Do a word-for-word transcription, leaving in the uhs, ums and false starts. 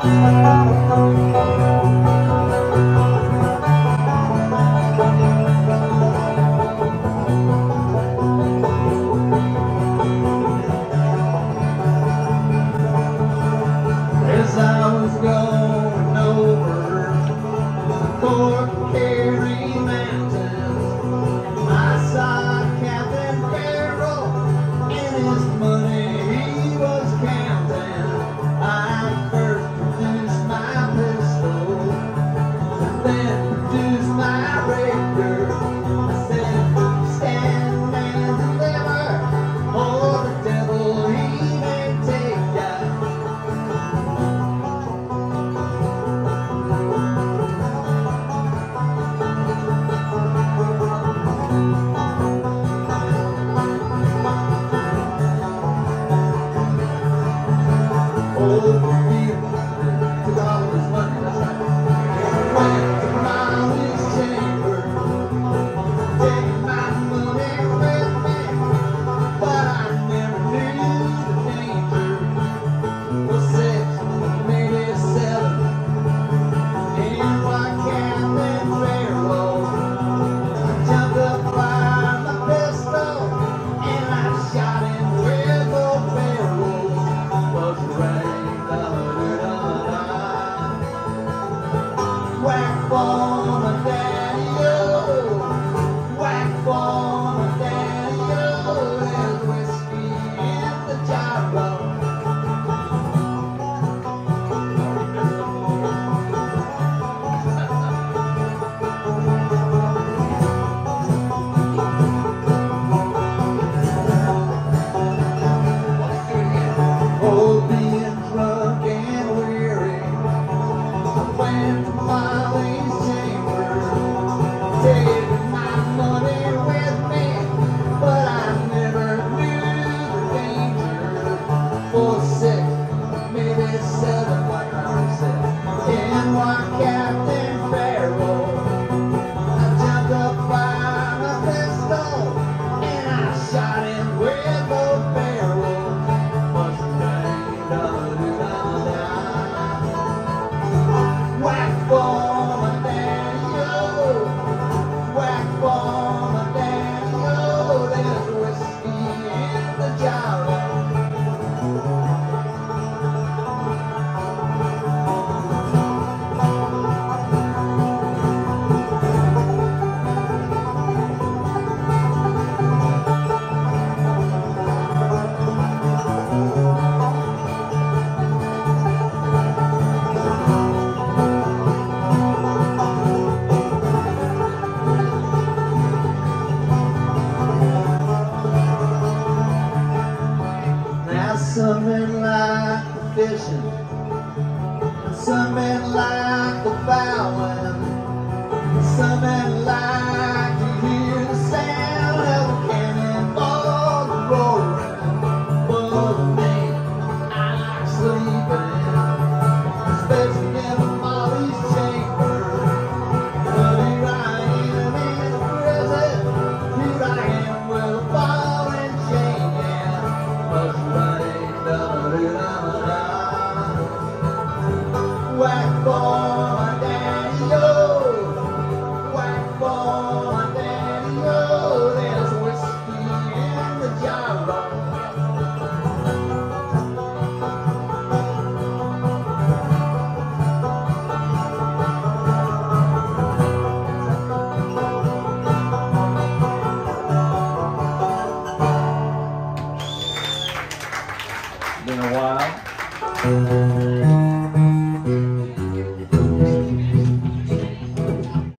Some men like the fishing, and some men like the fowling, and some men like to hear the sound of a cannonball roaring. But me, I like sleeping, especially in Molly's chamber. But here I am in the prison, here I am with a ball and chain, and must run. Whack for my daddy-o, whack for my daddy-o, there's whiskey in the jar. Been a while.